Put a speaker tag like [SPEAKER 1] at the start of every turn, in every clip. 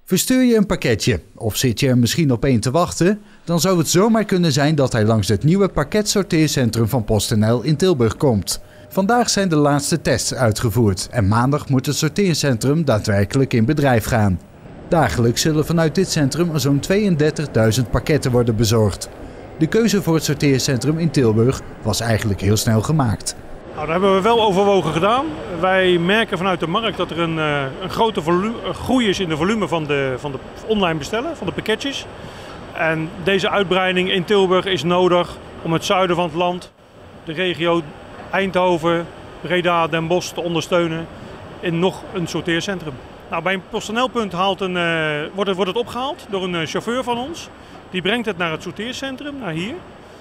[SPEAKER 1] Verstuur je een pakketje of zit je er misschien op één te wachten? Dan zou het zomaar kunnen zijn dat hij langs het nieuwe pakketsorteercentrum van PostNL in Tilburg komt. Vandaag zijn de laatste tests uitgevoerd en maandag moet het sorteercentrum daadwerkelijk in bedrijf gaan. Dagelijks zullen vanuit dit centrum zo'n 32.000 pakketten worden bezorgd. De keuze voor het sorteercentrum in Tilburg was eigenlijk heel snel gemaakt.
[SPEAKER 2] Nou, dat hebben we wel overwogen gedaan. Wij merken vanuit de markt dat er een grote groei is in de volume van de online bestellen, van de pakketjes. En deze uitbreiding in Tilburg is nodig om het zuiden van het land, de regio Eindhoven, Breda, Den Bosch te ondersteunen in nog een sorteercentrum. Nou, bij een PostNL-punt wordt het opgehaald door een chauffeur van ons. Die brengt het naar het sorteercentrum, naar hier.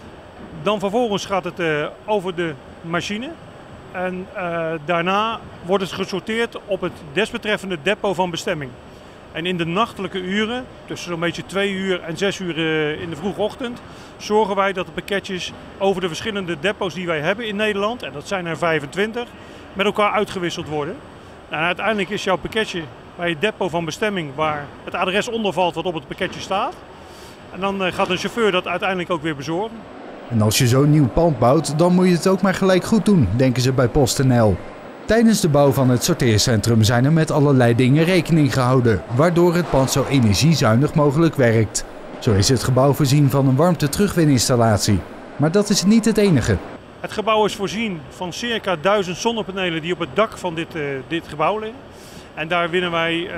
[SPEAKER 2] Dan vervolgens gaat het over de machine. En daarna wordt het gesorteerd op het desbetreffende depot van bestemming. En in de nachtelijke uren, tussen zo'n beetje 2 uur en 6 uur in de vroege ochtend, zorgen wij dat de pakketjes over de verschillende depots die wij hebben in Nederland, en dat zijn er 25, met elkaar uitgewisseld worden. En uiteindelijk is jouw pakketje bij het depot van bestemming waar het adres onder valt wat op het pakketje staat. En dan gaat een chauffeur dat uiteindelijk ook weer bezorgen.
[SPEAKER 1] En als je zo'n nieuw pand bouwt, dan moet je het ook maar gelijk goed doen, denken ze bij PostNL. Tijdens de bouw van het sorteercentrum zijn er met allerlei dingen rekening gehouden, waardoor het pand zo energiezuinig mogelijk werkt. Zo is het gebouw voorzien van een warmte-terugwininstallatie. Maar dat is niet het enige.
[SPEAKER 2] Het gebouw is voorzien van circa 1000 zonnepanelen die op het dak van dit gebouw liggen. En daar winnen wij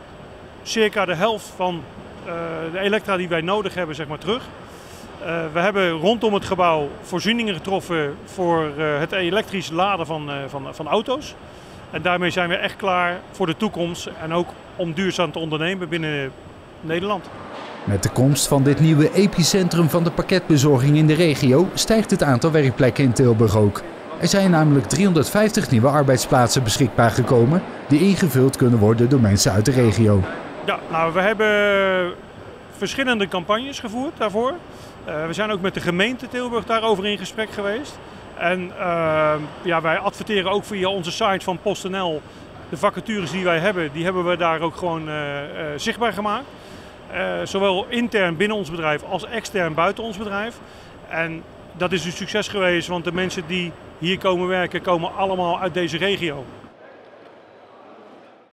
[SPEAKER 2] circa de helft van de elektra die wij nodig hebben, zeg maar, terug. We hebben rondom het gebouw voorzieningen getroffen voor het elektrisch laden van auto's. En daarmee zijn we echt klaar voor de toekomst en ook om duurzaam te ondernemen binnen Nederland.
[SPEAKER 1] Met de komst van dit nieuwe epicentrum van de pakketbezorging in de regio stijgt het aantal werkplekken in Tilburg ook. Er zijn namelijk 350 nieuwe arbeidsplaatsen beschikbaar gekomen die ingevuld kunnen worden door mensen uit de regio.
[SPEAKER 2] Ja, nou, we hebben verschillende campagnes gevoerd daarvoor. We zijn ook met de gemeente Tilburg daarover in gesprek geweest. En wij adverteren ook via onze site van PostNL. De vacatures die wij hebben, die hebben we daar ook gewoon zichtbaar gemaakt. Zowel intern binnen ons bedrijf als extern buiten ons bedrijf. En dat is een succes geweest, want de mensen die hier komen werken, komen allemaal uit deze regio.